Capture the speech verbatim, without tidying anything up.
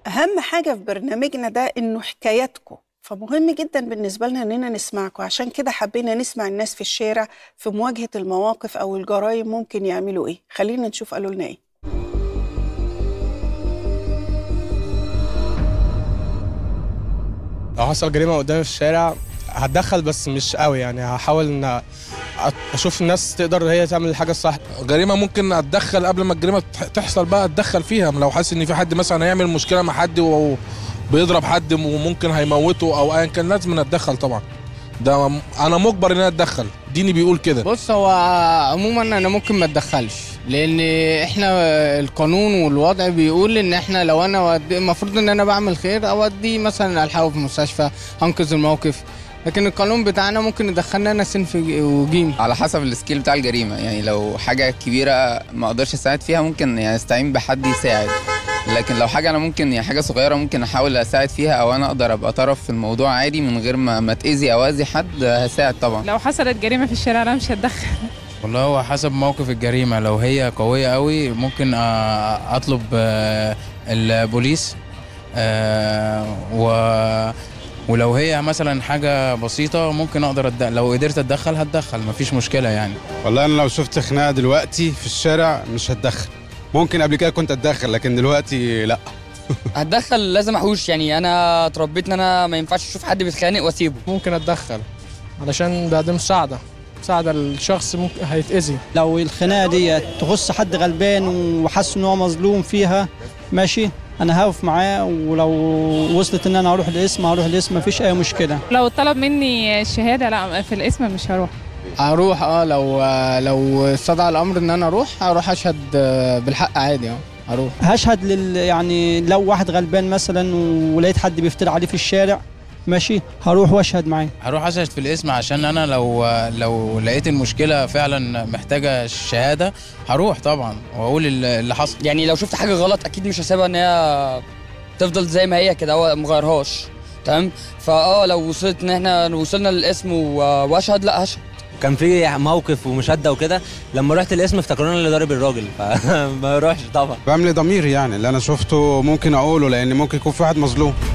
أهم حاجة في برنامجنا ده إنه حكاياتكم، فمهم جدا بالنسبة لنا إننا نسمعكم. عشان كده حبينا نسمع الناس في الشارع في مواجهة المواقف أو الجرائم ممكن يعملوا إيه. خلينا نشوف قالوا لنا إيه. لو حصل جريمة قدامي في الشارع هتدخل، بس مش قوي يعني. هحاول ان اشوف الناس تقدر هي تعمل الحاجه الصح. جريمه ممكن اتدخل قبل ما الجريمه تحصل، بقى اتدخل فيها. لو حاسس ان في حد مثلا هيعمل مشكله مع حد وبيضرب حد وممكن هيموته او ايا كان، لازم اتدخل طبعا. ده انا مجبر ان انا اتدخل، ديني بيقول كده. بص، هو عموما انا ممكن ما اتدخلش، لان احنا القانون والوضع بيقول ان احنا لو انا المفروض ان انا بعمل خير اودي مثلا الحقه في مستشفى، انقذ الموقف. لكن القانون بتاعنا ممكن يدخلنا انا سنف وجيم على حسب السكيل بتاع الجريمه. يعني لو حاجه كبيره ما اقدرش اساعد فيها، ممكن يعني استعين بحد يساعد. لكن لو حاجه انا ممكن يعني حاجه صغيره ممكن احاول اساعد فيها، او انا اقدر ابقى طرف في الموضوع عادي من غير ما ما تاذي او اذي حد، هساعد طبعا. لو حصلت جريمه في الشارع انا مش هتدخل. والله هو حسب موقف الجريمه. لو هي قويه قوي ممكن اطلب البوليس، و ولو هي مثلا حاجه بسيطه ممكن اقدر أدخل. لو قدرت اتدخل هتدخل، مفيش مشكله يعني. والله انا لو شفت خناقه دلوقتي في الشارع مش هتدخل. ممكن قبل كده كنت اتدخل، لكن دلوقتي لا. هتدخل، لازم احوش. يعني انا اتربيت ان انا ما ينفعش اشوف حد بيتخانق واسيبه. ممكن اتدخل علشان ده مساعده مساعده الشخص ممكن هيتاذي. لو الخناقه دي تخص حد غلبان وحاسس ان هو مظلوم فيها، ماشي، انا هقف معاه. ولو وصلت ان انا هروح القسم هروح القسم، مفيش اي مشكله. لو طلب مني الشهاده لا في القسم مش هروح. هروح اه لو لو استدعى الامر ان انا اروح هروح اشهد بالحق عادي. اه هروح هشهد لل يعني لو واحد غلبان مثلا ولقيت حد بيفتري عليه في الشارع، ماشي، هروح واشهد معاه. هروح اشهد في الاسم، عشان انا لو لو لقيت المشكله فعلا محتاجه الشهاده هروح طبعا واقول اللي حصل. يعني لو شفت حاجه غلط اكيد مش هسيبها ان هي تفضل زي ما هي كده، هو ما غيرهاش. تمام. فاه لو وصلت ان احنا وصلنا للاسم واشهد، لا هشهد. كان في موقف ومشاده وكده، لما رحت القسم افتكرونا اللي ضارب الراجل، فما اروحش طبعا. بعمل ضميري يعني اللي انا شفته ممكن اقوله، لان ممكن يكون في واحد مظلوم.